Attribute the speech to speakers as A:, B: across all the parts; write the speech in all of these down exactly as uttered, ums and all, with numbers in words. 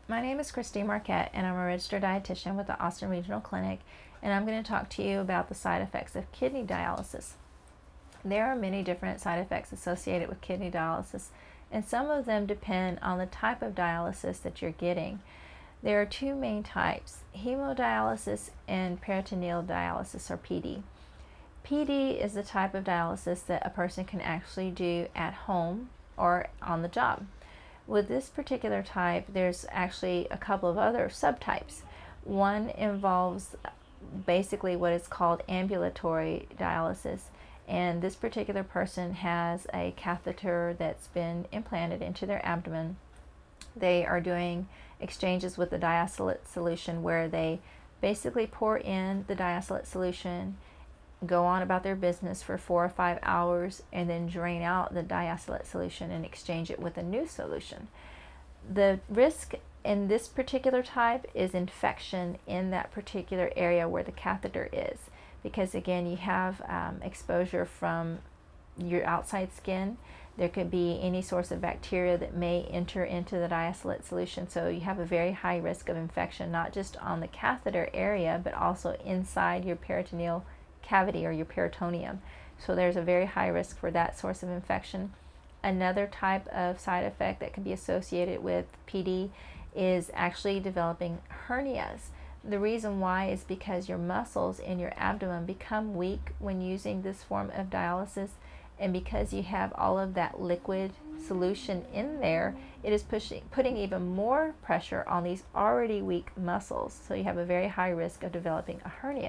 A: My name is Christine Marquette, and I'm a registered dietitian with the Austin Regional Clinic, and I'm going to talk to you about the side effects of kidney dialysis. There are many different side effects associated with kidney dialysis, and some of them depend on the type of dialysis that you're getting. There are two main types, hemodialysis and peritoneal dialysis, or P D. P D is the type of dialysis that a person can actually do at home or on the job. With this particular type, there's actually a couple of other subtypes. One involves basically what is called ambulatory dialysis, and this particular person has a catheter that's been implanted into their abdomen. They are doing exchanges with the diastylate solution where they basically pour in the diastylate solution, go on about their business for four or five hours, and then drain out the diastylate solution and exchange it with a new solution. The risk in this particular type is infection in that particular area where the catheter is, because again, you have um, exposure from your outside skin. There could be any source of bacteria that may enter into the diastylate solution, so you have a very high risk of infection, not just on the catheter area, but also inside your peritoneal cavity or your peritoneum. So there's a very high risk for that source of infection. Another type of side effect that can be associated with P D is actually developing hernias. The reason why is because your muscles in your abdomen become weak when using this form of dialysis, and because you have all of that liquid solution in there, it is pushing, putting even more pressure on these already weak muscles. So you have a very high risk of developing a hernia.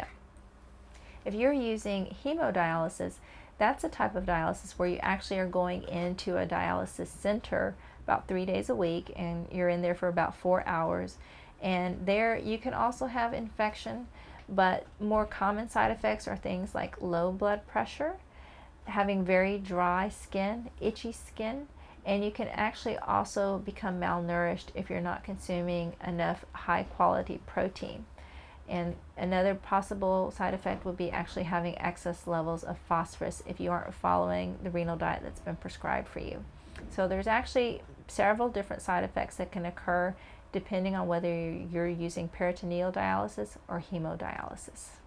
A: If you're using hemodialysis, that's a type of dialysis where you actually are going into a dialysis center about three days a week, and you're in there for about four hours. And there you can also have infection, but more common side effects are things like low blood pressure, having very dry skin, itchy skin, and you can actually also become malnourished if you're not consuming enough high quality protein. And another possible side effect would be actually having excess levels of phosphorus if you aren't following the renal diet that's been prescribed for you. So there's actually several different side effects that can occur depending on whether you're using peritoneal dialysis or hemodialysis.